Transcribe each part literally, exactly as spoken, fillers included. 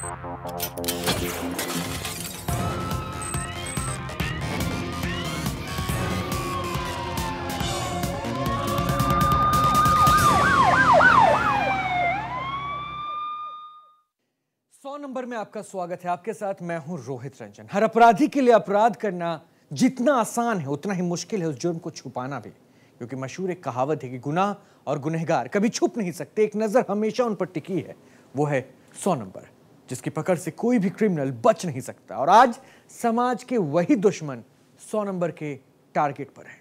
सौ नंबर में आपका स्वागत है। आपके साथ मैं हूं रोहित रंजन। हर अपराधी के लिए अपराध करना जितना आसान है उतना ही मुश्किल है उस जुर्म को छुपाना भी, क्योंकि मशहूर एक कहावत है कि गुनाह और गुनहगार कभी छुप नहीं सकते, एक नजर हमेशा उन पर टिकी है, वो है सौ नंबर, जिसकी पकड़ से कोई भी क्रिमिनल बच नहीं सकता। और आज समाज के वही दुश्मन सौ नंबर के टारगेट पर है।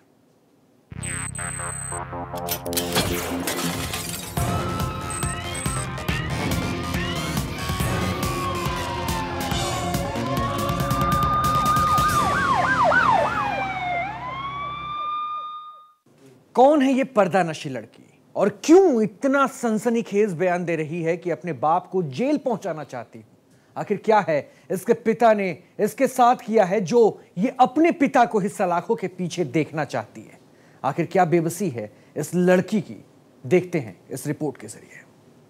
कौन है ये पर्दानशी लड़की और क्यों इतना सनसनीखेज बयान दे रही है कि अपने बाप को जेल पहुंचाना चाहती हूं? आखिर क्या है इसके पिता ने इसके साथ किया है जो ये अपने पिता को ही सलाखों के पीछे देखना चाहती है? आखिर क्या बेबसी है इस लड़की की? देखते हैं इस रिपोर्ट के जरिए।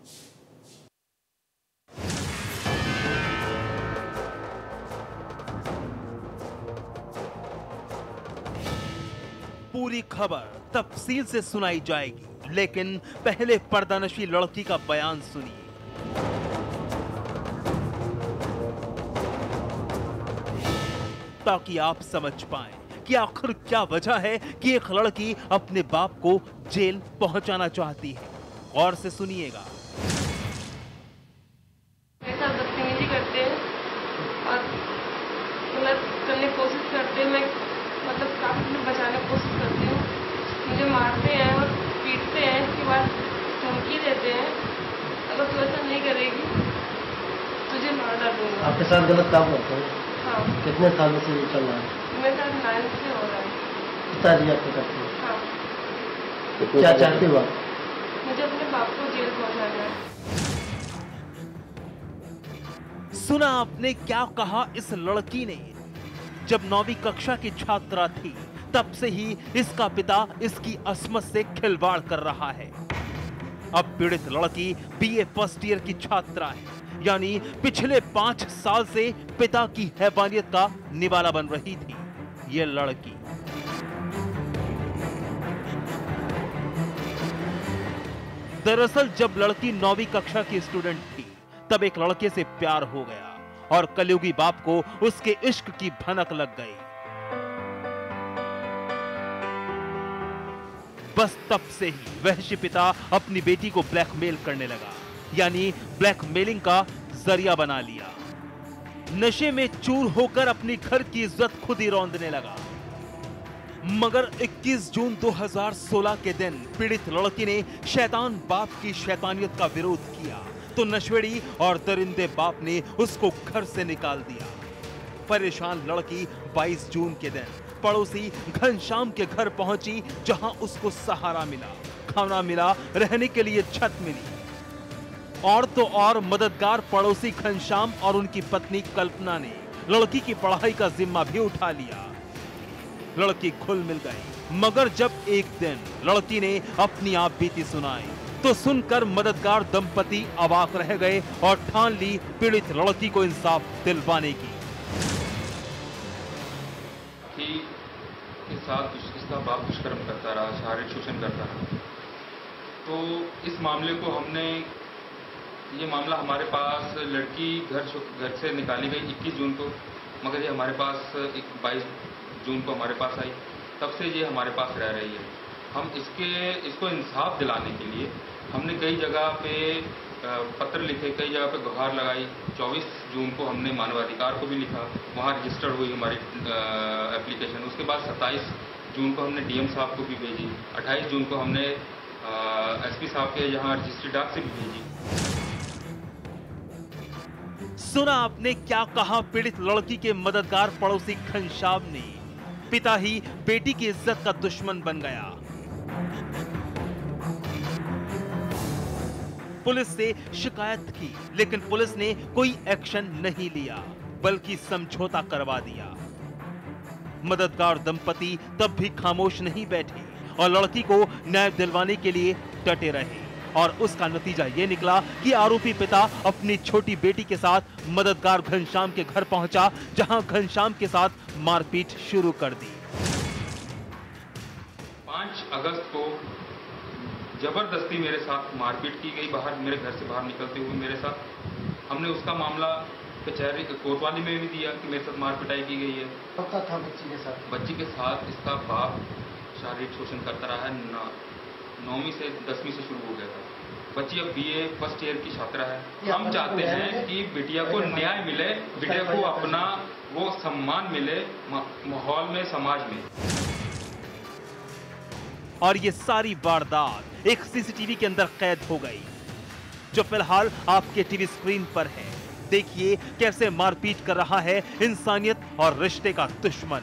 पूरी खबर तफसील से सुनाई जाएगी, लेकिन पहले पर्दानशी लड़की का बयान सुनिए। ताकि आप समझ पाएं कि आखिर क्या वजह है कि एक लड़की अपने बाप को जेल पहुंचाना चाहती है। गौर से सुनिएगा। ऐसा बदतमीजी करते हैं और गलत करने की कोशिश करते हैं। मैं मतलब काफी बचाने की कोशिश करती हूँ। मुझे मारते हैं और पीटते हैं, उसके बाद धमकी देते हैं, अगर तू ऐसा नहीं करेगी तुझे मार डालूंगा। आपके साथ गलत काम करते हैं? हाँ। कितने सालों से ये चल रहा है? मेरे साथ नाइन्थ से हो रहा है। पिताजी आपको करते हैं? हाँ। तो क्या चाहते हो आप? मुझे अपने बाप को जेल पहुंचाना है। सुना आपने क्या कहा इस लड़की ने? जब नौवीं कक्षा की छात्रा थी तब से ही इसका पिता इसकी अस्मत से खिलवाड़ कर रहा है। अब पीड़ित लड़की बीए फर्स्ट ईयर की छात्रा है, यानी पिछले पांच साल से पिता की हैवानियत का निवाला बन रही थी ये लड़की। दरअसल जब लड़की नौवीं कक्षा की स्टूडेंट थी तब एक लड़के से प्यार हो गया और कलयुगी बाप को उसके इश्क की भनक लग गई। बस तब से ही वहशी पिता अपनी बेटी को ब्लैकमेल करने लगा, यानी ब्लैकमेलिंग का जरिया बना लिया। नशे में चूर होकर अपनी घर की इज्जत खुद ही रौंदने लगा। मगर इक्कीस जून दो हज़ार सोलह के दिन पीड़ित लड़की ने शैतान बाप की शैतानियत का विरोध किया तो नशेड़ी और दरिंदे बाप ने उसको घर से निकाल दिया। परेशान लड़की बाईस जून के दिन पड़ोसी घनश्याम के घर पहुंची, जहां उसको सहारा मिला, खाना मिला, रहने के लिए छत मिली। और तो और मददगार पड़ोसी घनश्याम और उनकी पत्नी कल्पना ने लड़की की पढ़ाई का जिम्मा भी उठा लिया। लड़की खुल मिल गई। मगर जब एक दिन लड़की ने अपनी आप बीती सुनाई तो सुनकर मददगार दंपति अवाक रह गए और ठान ली पीड़ित लड़की को इंसाफ दिलवाने की। के साथ इसका बाप दुष्कर्म करता रहा, शारीरिक शोषण करता रहा। तो इस मामले को हमने ये मामला हमारे पास लड़की घर घर से निकाली गई इक्कीस जून को, मगर ये हमारे पास बाईस जून को हमारे पास आई। तब से ये हमारे पास रह रही है। हम इसके इसको इंसाफ दिलाने के लिए हमने कई जगह पे पत्र लिखे, कई जगह पे गुहार लगाई। चौबीस जून को हमने मानवाधिकार को भी लिखा, वहाँ रजिस्टर्ड हुई हमारी एप्लीकेशन। उसके बाद सत्ताईस जून को हमने डीएम साहब को भी भेजी। अट्ठाईस जून को हमने एसपी साहब के यहाँ रजिस्ट्री डाक से भी भेजी। सुना आपने क्या कहा पीड़ित लड़की के मददगार पड़ोसी घनश्याम ने? पिता ही बेटी की इज्जत का दुश्मन बन गया। पुलिस से शिकायत की, लेकिन पुलिस ने कोई एक्शन नहीं लिया, बल्कि समझौता करवा दिया। मददगार दंपति तब भी खामोश नहीं बैठे और लड़की को न्याय दिलवाने के लिए डटे रहे। और उसका नतीजा ये निकला कि आरोपी पिता अपनी छोटी बेटी के साथ मददगार घनश्याम के घर पहुंचा, जहां घनश्याम के साथ मारपीट शुरू कर दी। पाँच अगस्त को जबरदस्ती मेरे साथ मारपीट की गई, बाहर मेरे घर से बाहर निकलते हुए मेरे साथ। हमने उसका मामला कचहरी कोतवाली में भी दिया कि मेरे साथ मार पिटाई की गई है। पता था बच्ची के साथ बच्ची के साथ इसका बाप शारीरिक शोषण करता रहा है। नौवीं से दसवीं से शुरू हो गया था। बच्ची अब बीए फर्स्ट ईयर की छात्रा है। हम चाहते हैं कि बिटिया को न्याय मिले, बिटिया को अपना वो सम्मान मिले माहौल में, समाज में। और ये सारी वारदात एक सीसीटीवी के अंदर कैद हो गई, जो फिलहाल आपके टीवी स्क्रीन पर है। देखिए कैसे मारपीट कर रहा है इंसानियत और रिश्ते का दुश्मन।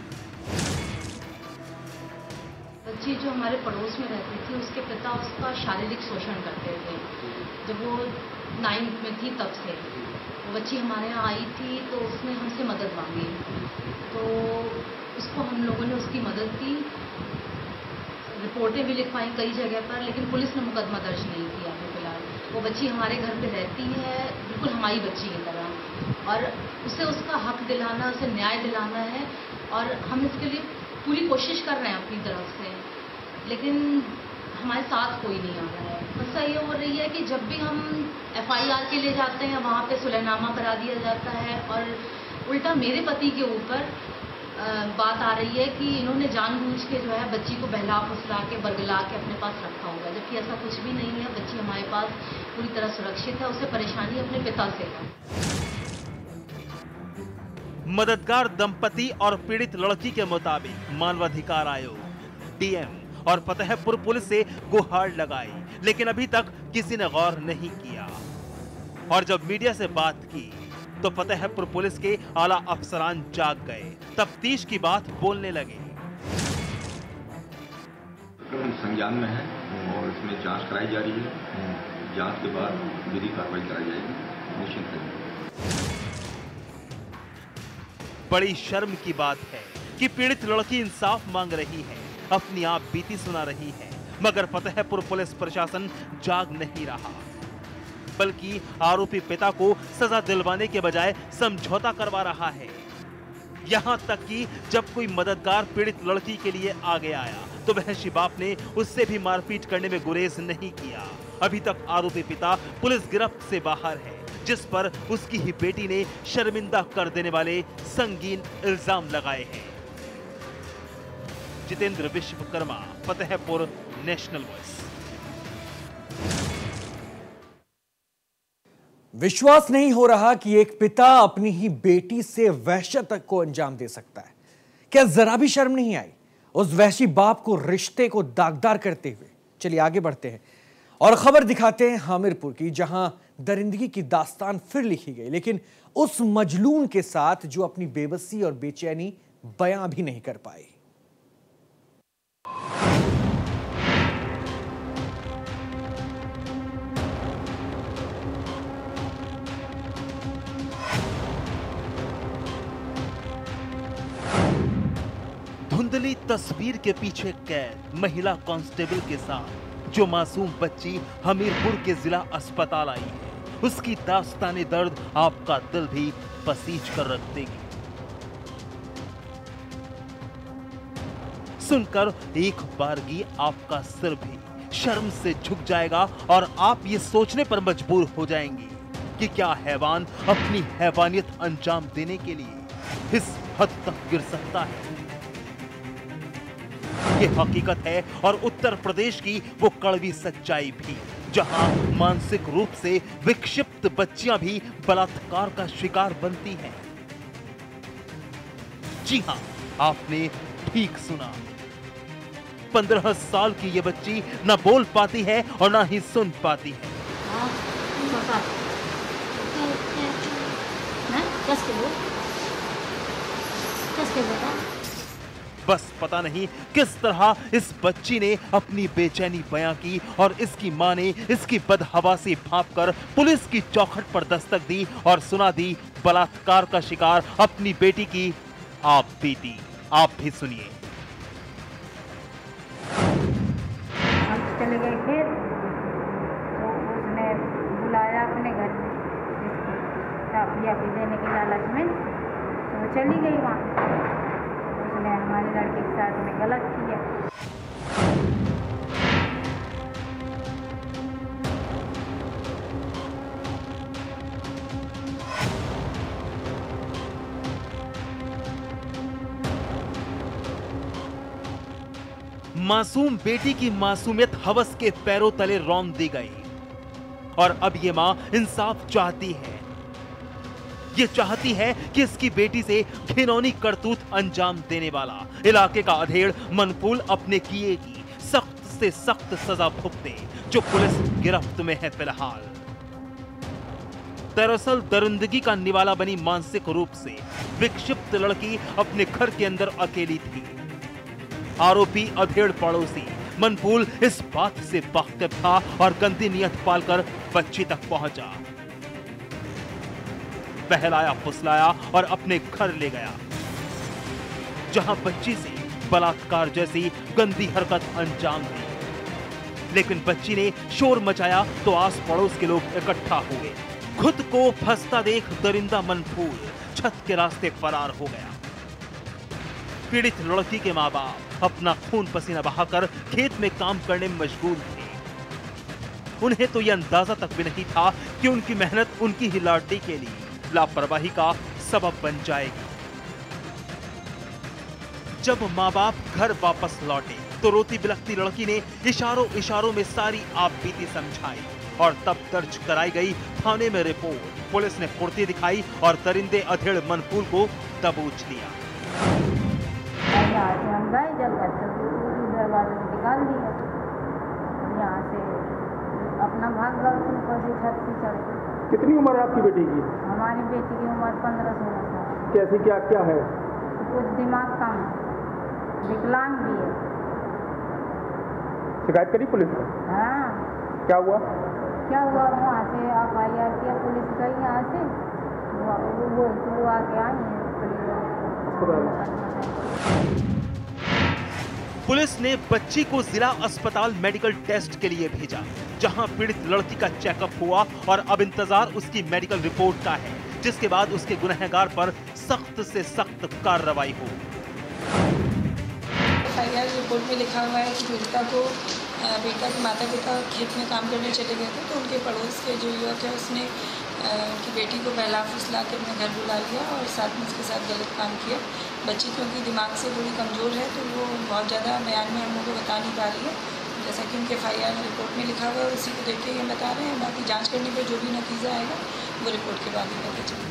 बच्ची जो हमारे पड़ोस में रहती थी, उसके पिता उसका शारीरिक शोषण करते थे। जब वो नाइन्थ में थी तब से वो बच्ची हमारे यहाँ आई थी, तो उसने हमसे मदद मांगी, तो उसको हम लोगों ने उसकी मदद की। रिपोर्टें भी लिखवाई कई जगह पर, लेकिन पुलिस ने मुकदमा दर्ज नहीं किया है फिलहाल। वो बच्ची हमारे घर पे रहती है, बिल्कुल हमारी बच्ची की तरह, और उसे उसका हक दिलाना, उसे न्याय दिलाना है, और हम इसके लिए पूरी कोशिश कर रहे हैं अपनी तरफ से, लेकिन हमारे साथ कोई नहीं आ रहा है। समस्या ये हो रही है कि जब भी हम एफ आई आर के लिए जाते हैं, वहाँ पे सुलहनामा करा दिया जाता है, और उल्टा मेरे पति के ऊपर बात आ रही है कि इन्होंने जानबूझ के जो है बच्ची को बहला फुसला के बरगला के अपने पास रखा होगा, जबकि ऐसा कुछ भी नहीं है। बच्ची हमारे पास पूरी तरह सुरक्षित है, उसे परेशानी अपने पिता से है। मददगार दंपति और पीड़ित लड़की के मुताबिक मानवाधिकार आयोग, डी एम और फतेहपुर पुलिस से गुहार लगाई, लेकिन अभी तक किसी ने गौर नहीं किया। और जब मीडिया से बात की तो फतेहपुर पुलिस के आला अफसरान जाग गए, तफ्तीश की बात बोलने लगे। प्रकरण संज्ञान में है और इसमें जांच कराई जा रही है। जांच के बाद विधि कार्रवाई कराई जाएगी, निश्चित है। बड़ी शर्म की बात है कि पीड़ित लड़की इंसाफ मांग रही है, अपनी आप बीती सुना रही है, मगर फतेहपुर पुलिस प्रशासन जाग नहीं रहा, बल्कि आरोपी पिता को सजा दिलवाने के बजाय समझौता करवा रहा है। यहां तक कि जब कोई मददगार पीड़ित लड़की के लिए आगे आया तो वहशी बाप ने उससे भी मारपीट करने में गुरेज नहीं किया। अभी तक आरोपी पिता पुलिस गिरफ्त से बाहर है, जिस पर उसकी ही बेटी ने शर्मिंदा कर देने वाले संगीन इल्जाम लगाए हैं। Jitendra Vishwakarma, Fatehpur, National Voice. विश्वास नहीं हो रहा कि एक पिता अपनी ही बेटी से वहशत तक को अंजाम दे सकता है। क्या जरा भी शर्म नहीं आई उस वहशी बाप को रिश्ते को दागदार करते हुए? चलिए आगे बढ़ते हैं और खबर दिखाते हैं हामिरपुर की, जहां दरिंदगी की दास्तान फिर लिखी गई, लेकिन उस मजलूम के साथ जो अपनी बेबसी और बेचैनी बयां भी नहीं कर पाई। धुंधली तस्वीर के पीछे कैद महिला कांस्टेबल के साथ जो मासूम बच्ची हमीरपुर के जिला अस्पताल आई है, उसकी दास्ताने दर्द आपका दिल भी पसीज कर रख देगी। सुनकर एक बारगी आपका सिर भी शर्म से झुक जाएगा और आप ये सोचने पर मजबूर हो जाएंगे कि क्या हैवान अपनी हैवानियत अंजाम देने के लिए इस हद तक गिर सकता है। ये हकीकत है और उत्तर प्रदेश की वो कड़वी सच्चाई भी, जहां मानसिक रूप से विक्षिप्त बच्चियां भी बलात्कार का शिकार बनती हैं। जी हां, आपने ठीक सुना। पंद्रह साल की ये बच्ची ना बोल पाती है और ना ही सुन पाती है। बस पता नहीं किस तरह इस बच्ची ने अपनी बेचैनी बयां की और इसकी मां ने इसकी बदहवासी भांपकर पुलिस की चौखट पर दस्तक दी और सुना दी बलात्कार का शिकार अपनी बेटी की आप बेटी। आप भी सुनिए। हम चले गए खेत, रुपया भी देने के लालच में तो वो चली गई वहाँ। उसने हमारे लड़के के साथ में गलत किया। मासूम बेटी की मासूमियत हवस के पैरों तले रौंद दी गई और अब ये मां इंसाफ चाहती है। ये चाहती है कि इसकी बेटी से घिनौनी करतूत अंजाम देने वाला इलाके का अधेड़ मनफूल अपने किए की सख्त से सख्त सजा भुगते, जो पुलिस गिरफ्त में है फिलहाल। दरअसल दरिंदगी का निवाला बनी मानसिक रूप से विक्षिप्त लड़की अपने घर के अंदर अकेली थी। आरोपी अधेड़ पड़ोसी मनफूल इस बात से वाकिफ था और गंदी नियत पालकर बच्ची तक पहुंचा, बहलाया फुसलाया और अपने घर ले गया, जहां बच्ची से बलात्कार जैसी गंदी हरकत अंजाम दी। लेकिन बच्ची ने शोर मचाया तो आस पड़ोस के लोग इकट्ठा हुए। खुद को फंसता देख दरिंदा मनफूल छत के रास्ते फरार हो गया। पीड़ित लड़की के मां बाप अपना खून पसीना बहाकर खेत में काम करने में मशगूल थे। उन्हें तो यह अंदाजा तक भी नहीं था कि उनकी मेहनत उनकी ही लाडली के लिए लापरवाही का सबब बन जाएगी। जब मां बाप घर वापस लौटे तो रोती बिलखती लड़की ने इशारों इशारों में सारी आपबीती समझाई और तब दर्ज कराई गई थाने में रिपोर्ट। पुलिस ने फुर्ती दिखाई और दरिंदे अधेड़ मनफूल को दबोच लिया। यहाँ से हम गए, जब घर से दरवाजे से निकाल दिया, यहाँ से अपना भाग गए, ऊपर से छत से चढ़ गए। कितनी उम्र है आपकी बेटी की? हमारी बेटी की उम्र पंद्रह सोलह साल। कैसी क्या क्या है? कुछ दिमाग कम है, विकलांग भी है। शिकायत करी पुलिस में? हाँ। क्या हुआ? क्या हुआ वहाँ से एफ आई आर किया, पुलिस गई यहाँ से, वो वो वो आके आई है। पुलिस ने बच्ची को जिला अस्पताल मेडिकल टेस्ट के लिए भेजा, जहां पीड़ित लड़की का चेकअप हुआ और अब इंतजार उसकी मेडिकल रिपोर्ट का है, जिसके बाद उसके गुनहगार पर सख्त से सख्त कार्रवाई हो। एफ आई आर रिपोर्ट में लिखा हुआ है कि पीड़िता को बेटा के माता पिता खेत में काम करने चले गए थे, तो उनके पड़ोस के जो युवक है उसने उनकी बेटी को बहला फुसला के अपने घर बुला लिया और साथ में उसके साथ गलत काम किया। बच्ची क्योंकि दिमाग से थोड़ी कमज़ोर है तो वो बहुत ज़्यादा बयान में हम लोग को बता नहीं पा रही है, जैसा कि उनके एफ आई आर रिपोर्ट में लिखा हुआ है, उसी को देख के ये बता रहे हैं। बाकी जांच करने पर जो भी नतीजा आएगा वो रिपोर्ट के बाद ही पता चलेगा।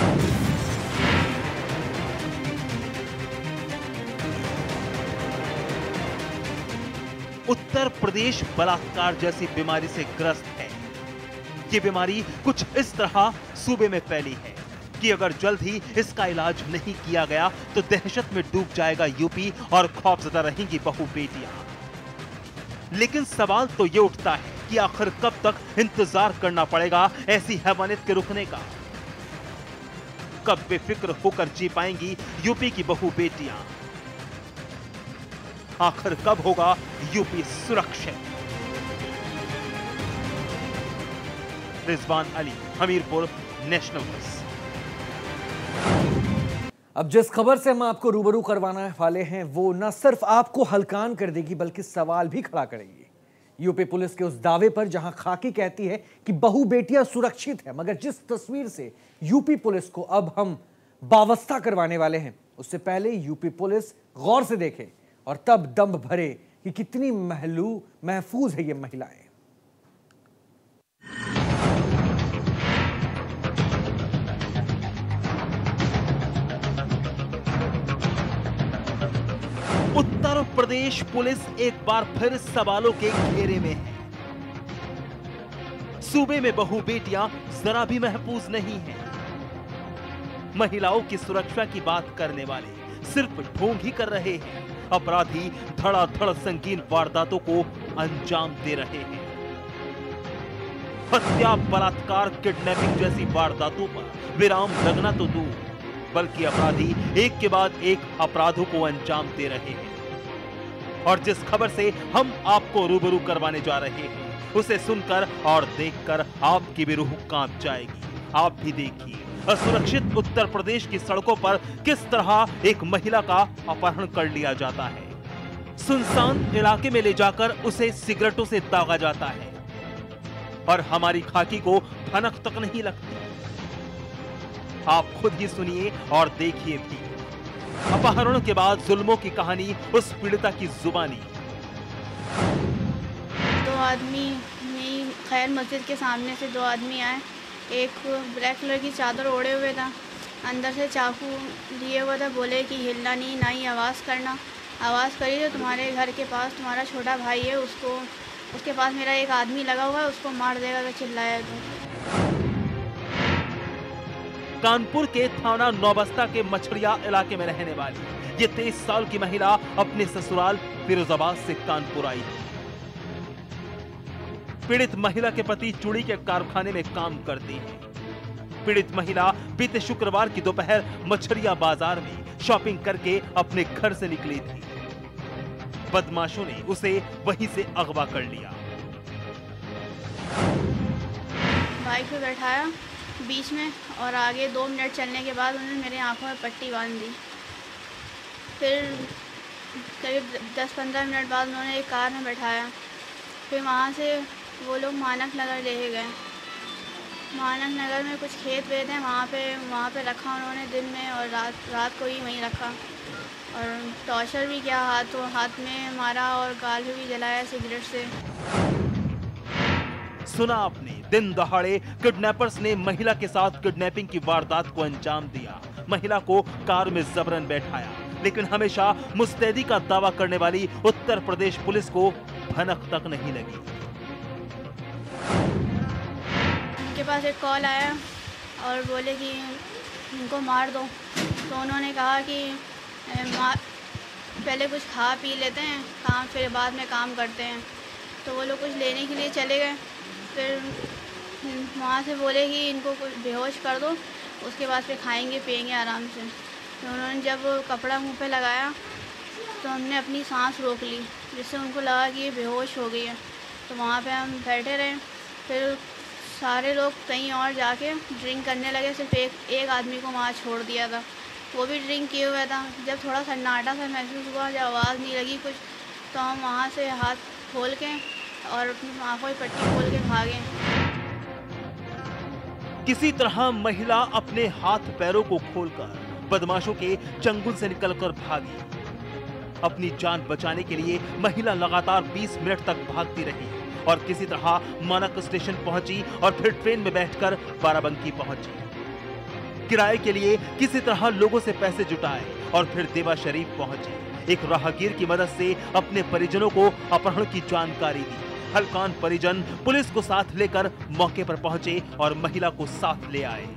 उत्तर प्रदेश बलात्कार जैसी बीमारी से ग्रस्त है। ये बीमारी कुछ इस तरह सूबे में फैली है कि अगर जल्द ही इसका इलाज नहीं किया गया तो दहशत में डूब जाएगा यूपी और खौफजदा रहेंगी बहु बेटियां। लेकिन सवाल तो ये उठता है कि आखिर कब तक इंतजार करना पड़ेगा ऐसी हैवानियत के रुकने का? कब बेफिक्र होकर जी पाएंगी यूपी की बहु बेटियां? आखिर कब होगा यूपी सुरक्षित? Rizwan Ali, Hamirpur, National Press. अब जिस खबर से हम आपको रूबरू करवाने वाले हैं वो न सिर्फ आपको हलकान कर देगी बल्कि सवाल भी खड़ा करेगी यूपी पुलिस के उस दावे पर, जहां खाकी कहती है कि बहु बेटियां सुरक्षित है, मगर जिस तस्वीर से यूपी पुलिस को अब हम वाबस्ता करवाने वाले हैं उससे पहले यूपी पुलिस गौर से देखे और तब दम भरे कि कितनी महलू महफूज है ये महिलाएं। उत्तर प्रदेश पुलिस एक बार फिर सवालों के घेरे में है। सूबे में बहु बेटियां जरा भी महफूज नहीं हैं। महिलाओं की सुरक्षा की बात करने वाले सिर्फ ढोंग ही कर रहे हैं। अपराधी धड़ाधड़ संगीन वारदातों को अंजाम दे रहे हैं। हत्या, बलात्कार, किडनैपिंग जैसी वारदातों पर विराम लगना तो दूर, बल्कि अपराधी एक के बाद एक अपराधों को अंजाम दे रहे हैं। और जिस खबर से हम आपको रूबरू करवाने जा रहे हैं उसे सुनकर और देखकर आपकी भी रूह कांप जाएगी। आप भी देखिए असुरक्षित उत्तर प्रदेश की सड़कों पर किस तरह एक महिला का अपहरण कर लिया जाता है। सुनसान इलाके में ले जाकर उसे सिगरेटों से दागा जाता है और हमारी खाकी को भनक तक नहीं लगती। आप खुद ही सुनिए और देखिए भी। अपहरणों के बाद जुल्मों की कहानी उस पीड़िता की जुबानी। दो आदमी नहीं, खैर मस्जिद के सामने से दो आदमी आए। एक ब्लैक कलर की चादर ओढ़े हुए था, अंदर से चाकू लिए हुआ था। बोले कि हिलना नहीं, ना ही आवाज़ करना। आवाज़ करी तो तुम्हारे घर के पास तुम्हारा छोटा भाई है, उसको उसके पास मेरा एक आदमी लगा हुआ है, उसको मार देगा अगर चिल्लाया तो। कानपुर के थाना नौबस्ता के मछड़िया इलाके में रहने वाली ये तेईस साल की महिला अपने ससुराल फिरोजाबाद से कानपुर आई थी। पीड़ित महिला के पति चूड़ी के कारखाने में काम करती है। पीड़ित महिला बीते शुक्रवार की दोपहर मछड़िया बाजार में शॉपिंग करके अपने घर से निकली थी। बदमाशों ने उसे वहीं से अगवा कर लिया। बाइक पे बैठाया बीच में और आगे दो मिनट चलने के बाद उन्होंने मेरे आंखों में पट्टी बांध दी। फिर करीब दस पंद्रह मिनट बाद उन्होंने एक कार में बैठाया। फिर वहाँ से वो लोग मानक नगर ले गए। मानक नगर में कुछ खेत वेत हैं, वहाँ पे वहाँ पे रखा उन्होंने दिन में और रात रात को ही वहीं रखा और टॉर्चर भी किया। हाथ हाथ में मारा और गाल भी जलाया सिगरेट से। सुना आपने, दिन दहाड़े किडनैपर्स ने महिला के साथ किडनैपिंग की वारदात को अंजाम दिया। महिला को कार में जबरन बैठाया, लेकिन हमेशा मुस्तैदी का दावा करने वाली उत्तर प्रदेश पुलिस को भनक तक नहीं लगी। उनके पास एक कॉल आया और बोले कि इनको मार दो। तो उन्होंने कहा कि पहले कुछ खा पी लेते हैं, काम फिर बाद में काम करते हैं। तो वो लोग कुछ लेने के लिए चले गए। फिर वहाँ से बोले कि इनको कुछ बेहोश कर दो, उसके बाद फिर खाएंगे पिएंगे आराम से। तो उन्होंने जब कपड़ा मुंह पे लगाया तो हमने अपनी सांस रोक ली, जिससे उनको लगा कि ये बेहोश हो गई है। तो वहाँ पे हम बैठे रहे। फिर सारे लोग कहीं और जाके ड्रिंक करने लगे। सिर्फ एक एक आदमी को वहाँ छोड़ दिया था, वो भी ड्रिंक किए हुआ था। जब थोड़ा सन्नाटा सा महसूस हुआ, जब आवाज़ नहीं लगी कुछ, तो हम वहाँ से हाथ खोल के और अपनी आँखों की पट्टी खोल के भागे। किसी तरह महिला अपने हाथ पैरों को खोलकर बदमाशों के चंगुल से निकलकर भागी। अपनी जान बचाने के लिए महिला लगातार बीस मिनट तक भागती रही और किसी तरह मानक स्टेशन पहुंची और फिर ट्रेन में बैठकर बाराबंकी पहुंची। किराए के लिए किसी तरह लोगों से पैसे जुटाए और फिर देवा शरीफ पहुंची। एक राहगीर की मदद से अपने परिजनों को अपहरण की जानकारी दी। हलकान परिजन पुलिस को साथ लेकर मौके पर पहुंचे और महिला को साथ ले आए।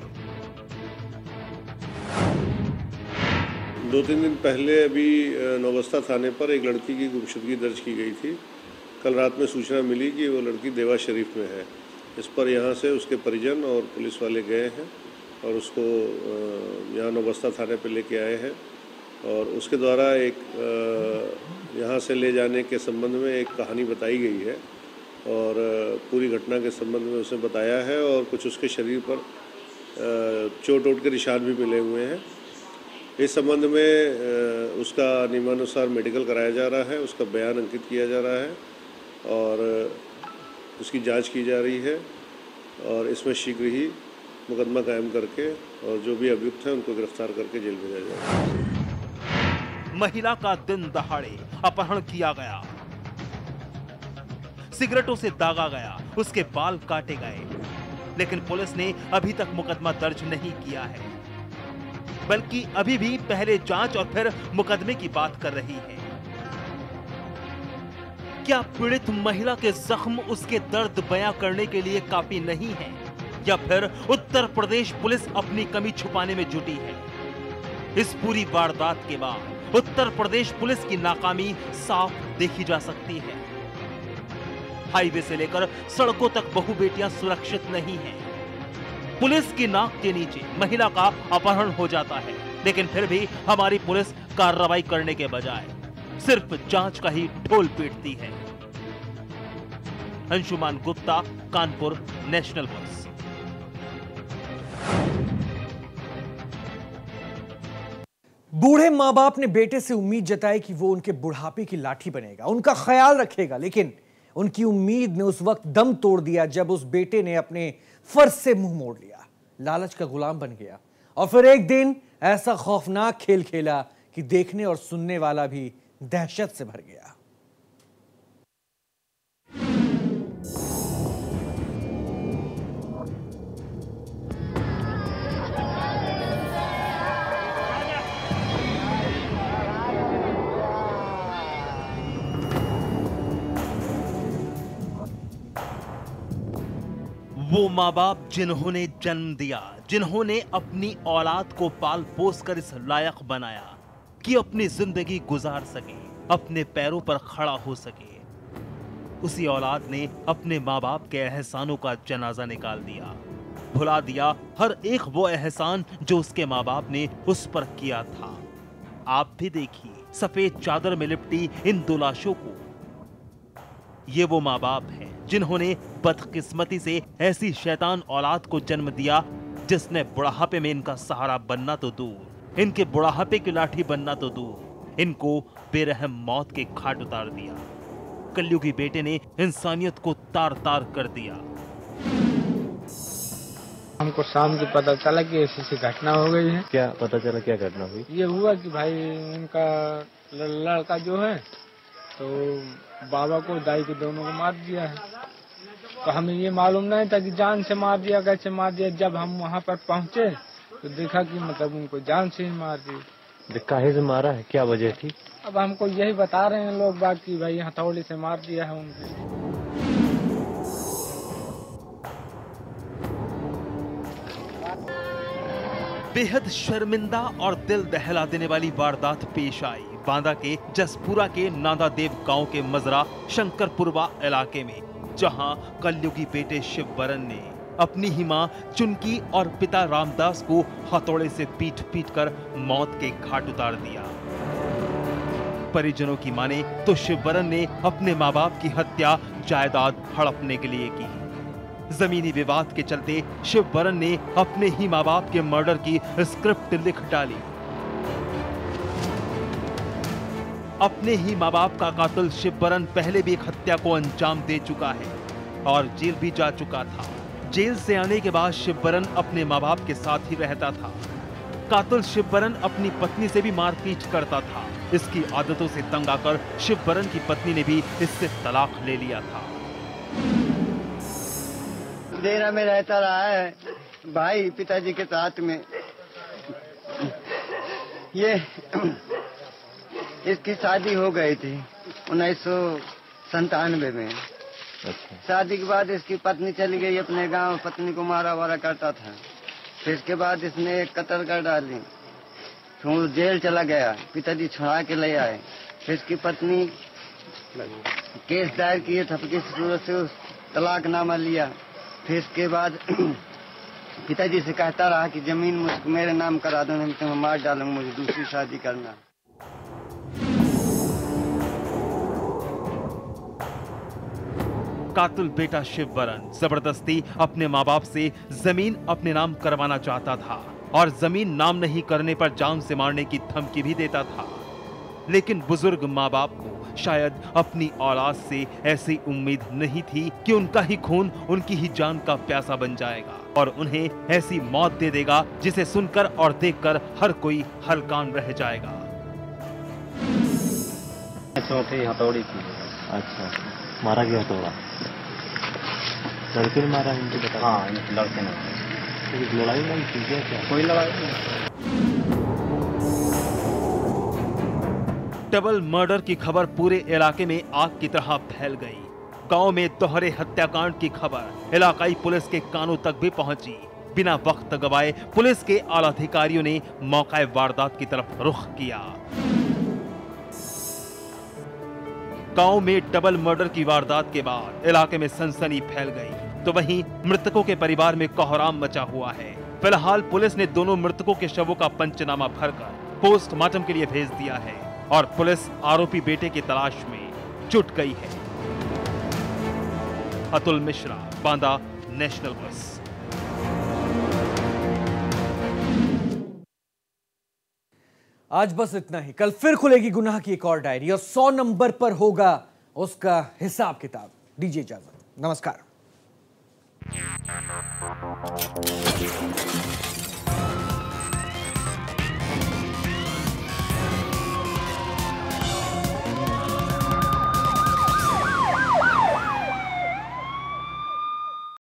दो तीन दिन पहले अभी नौबस्ता थाने पर एक लड़की की गुमशुदगी दर्ज की गई थी। कल रात में सूचना मिली कि वो लड़की देवा शरीफ में है। इस पर यहाँ से उसके परिजन और पुलिस वाले गए हैं और उसको यहाँ नौबस्ता थाने पर लेके आए हैं और उसके द्वारा एक यहाँ से ले जाने के संबंध में एक कहानी बताई गई है और पूरी घटना के संबंध में उसने बताया है और कुछ उसके शरीर पर चोट वोट के निशान भी मिले हुए हैं। इस संबंध में उसका नियमानुसार मेडिकल कराया जा रहा है, उसका बयान अंकित किया जा रहा है और उसकी जांच की जा रही है और इसमें शीघ्र ही मुकदमा कायम करके और जो भी अभियुक्त हैं उनको गिरफ्तार करके जेल भेजा जाएगा। महिला का दिन दहाड़े अपहरण किया गया, सिगरेटों से दागा गया, उसके बाल काटे गए, लेकिन पुलिस ने अभी तक मुकदमा दर्ज नहीं किया है, बल्कि अभी भी पहले जांच और फिर मुकदमे की बात कर रही है। क्या पीड़ित महिला के जख्म उसके दर्द बयां करने के लिए काफी नहीं है या फिर उत्तर प्रदेश पुलिस अपनी कमी छुपाने में जुटी है? इस पूरी वारदात के बाद उत्तर प्रदेश पुलिस की नाकामी साफ देखी जा सकती है। हाईवे से लेकर सड़कों तक बहु बेटियां सुरक्षित नहीं हैं। पुलिस की नाक के नीचे महिला का अपहरण हो जाता है, लेकिन फिर भी हमारी पुलिस कार्रवाई करने के बजाय सिर्फ जांच का ही ढोल पीटती है। Anshuman Gupta, Kanpur, National News. बूढ़े माँ बाप ने बेटे से उम्मीद जताई कि वो उनके बुढ़ापे की लाठी बनेगा, उनका ख्याल रखेगा, लेकिन उनकी उम्मीद ने उस वक्त दम तोड़ दिया जब उस बेटे ने अपने फर्ज से मुंह मोड़ लिया, लालच का गुलाम बन गया और फिर एक दिन ऐसा खौफनाक खेल खेला कि देखने और सुनने वाला भी दहशत से भर गया। वो माँ बाप जिन्होंने जन्म दिया, जिन्होंने अपनी औलाद को पाल पोस कर इस लायक बनाया कि अपनी जिंदगी गुजार सके, अपने पैरों पर खड़ा हो सके, उसी औलाद ने अपने माँ बाप के एहसानों का जनाजा निकाल दिया, भुला दिया हर एक वो एहसान जो उसके माँ बाप ने उस पर किया था। आप भी देखिए सफेद चादर में लिपटी इन दो लाशों को। ये वो माँ बाप हैं जिन्होंने बदकिस्मती से ऐसी शैतान औलाद को जन्म दिया जिसने बुढ़ापे में इनका सहारा बनना तो दूर, इनके बुढ़ापे की लाठी बनना तो दूर, इनको बेरहम मौत के घाट उतार दिया। कलयुगी बेटे ने इंसानियत को तार तार कर दिया। हमको शाम को पता चला कि ऐसी ऐसी घटना हो गई है। क्या पता चला, क्या घटना हुई? ये हुआ कि भाई उनका लड़का जो है तो बाबा को दाई के दोनों को मार दिया है। तो हमें ये मालूम नहीं था कि जान से मार दिया, कैसे मार दिया। जब हम वहाँ पर पहुँचे तो देखा कि मतलब उनको जान से ही मार दी। काहे से मारा है, क्या वजह थी? अब हमको यही बता रहे हैं लोग बात की भाई हथौड़े से मार दिया है उनको। बेहद शर्मिंदा और दिल दहला देने वाली वारदात पेश आई बांदा के जसपुरा के नांदादेव गांव के मजरा शंकरपुरवा इलाके में, जहां कलयुगी बेटे शिववरन ने अपनी ही मां चुनकी और पिता रामदास को हथौड़े से पीट पीट कर मौत के घाट उतार दिया। परिजनों की माने तो शिववरन ने अपने माँ बाप की हत्या जायदाद हड़पने के लिए की। जमीनी विवाद के चलते शिववरन ने अपने ही माँ बाप के मर्डर की स्क्रिप्ट लिख डाली। अपने ही माँ बाप का कातिल शिववरन पहले भी एक हत्या को अंजाम दे चुका है और जेल भी जा चुका था। जेल से आने के बाद शिववरन अपने माँ बाप के साथ ही रहता था। कातिल शिववरन अपनी पत्नी से भी मारपीट करता था। इसकी आदतों से तंग आकर शिववरन की पत्नी ने भी इससे तलाक ले लिया था। डेरा में रहता रहा है भाई पिताजी के साथ में। ये इसकी शादी हो गई थी उन्नीस सौ संतानवे में। अच्छा। शादी के बाद इसकी पत्नी चली गई अपने गांव, पत्नी को मारा वारा करता था। फिर इसके बाद इसने एक कत्ल कर डाली, फिर जेल चला गया, पिताजी छुड़ा के ले आए। फिर इसकी पत्नी केस दायर किए था, किस सूरत से उस तलाकनामा लिया। फिर इसके बाद पिताजी से कहता रहा कि जमीन मुझको मेरे नाम करा दो, नहीं तो मैं मार डालूंगा, मुझे दूसरी शादी करना। कातिल बेटा शिववरन जबरदस्ती अपने माँ बाप से जमीन अपने नाम करवाना चाहता था और जमीन नाम नहीं करने पर जान से मारने की धमकी भी देता था। लेकिन बुजुर्ग माँ बाप को शायद अपनी औलाद से ऐसी उम्मीद नहीं थी कि उनका ही खून उनकी ही जान का प्यासा बन जाएगा और उन्हें ऐसी मौत दे देगा जिसे सुनकर और देखकर हर कोई हलकान रह जाएगा। चौथे हथौड़ी की। अच्छा, मारा गया हथौड़ा लड़के ने मारा इनके बता? हाँ, लड़के ने। लड़ाई नहीं थी क्या? कोई लड़ाई नहीं। डबल मर्डर की खबर पूरे इलाके में आग की तरह फैल गई। गांव में दोहरे हत्याकांड की खबर इलाकाई पुलिस के कानों तक भी पहुंची। बिना वक्त गवाए पुलिस के आला अधिकारियों ने मौका वारदात की तरफ रुख किया। गांव में डबल मर्डर की वारदात के बाद इलाके में सनसनी फैल गई, तो वहीं मृतकों के परिवार में कोहराम मचा हुआ है। फिलहाल पुलिस ने दोनों मृतकों के शवों का पंचनामा भरकर पोस्टमार्टम के लिए भेज दिया है और पुलिस आरोपी बेटे की तलाश में जुट गई है। Atul Mishra, Banda, National Plus. आज बस इतना ही। कल फिर खुलेगी गुनाह की एक और डायरी और सौ नंबर पर होगा उसका हिसाब किताब। दीजिए इजाजत, नमस्कार।